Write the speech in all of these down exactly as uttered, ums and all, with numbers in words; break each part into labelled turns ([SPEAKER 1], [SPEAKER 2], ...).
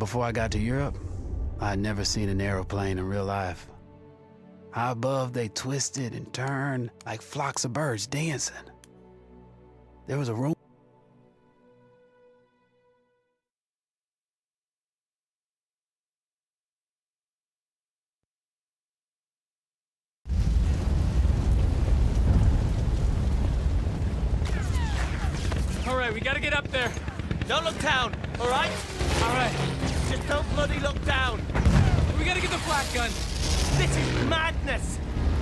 [SPEAKER 1] before I got to Europe, I had never seen an aeroplane in real life. High above, they twisted and turned like flocks of birds dancing. There was a room.
[SPEAKER 2] All right, we gotta get up there.
[SPEAKER 3] Don't look down, all right?
[SPEAKER 2] All right.
[SPEAKER 3] Just don't bloody look down.
[SPEAKER 2] We gotta get the flak gun.
[SPEAKER 3] This is madness.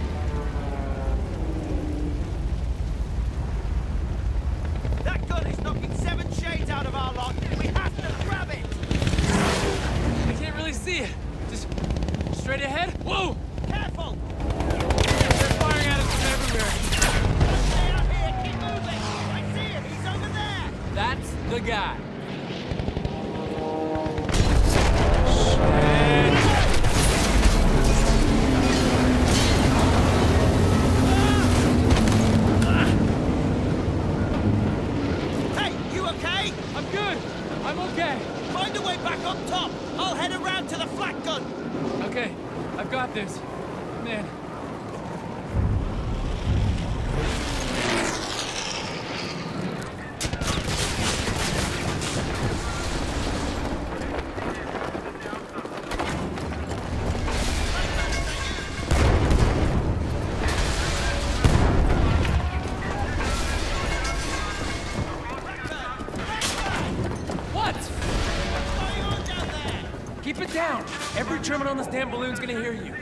[SPEAKER 3] That gun is knocking seven shades out of our lot. We have to grab it.
[SPEAKER 2] I can't really see it. Just straight ahead. Whoa!
[SPEAKER 3] Careful.
[SPEAKER 2] They're firing at us from everywhere.
[SPEAKER 3] Stay up here. Keep moving. I see him. He's over there.
[SPEAKER 2] That's the guy.
[SPEAKER 3] Hey, you okay?
[SPEAKER 2] I'm good. I'm okay.
[SPEAKER 3] Find a way back up top. I'll head around to the flak gun.
[SPEAKER 2] Okay, I've got this. Man. Keep it down! Every German on this damn balloon's gonna hear you.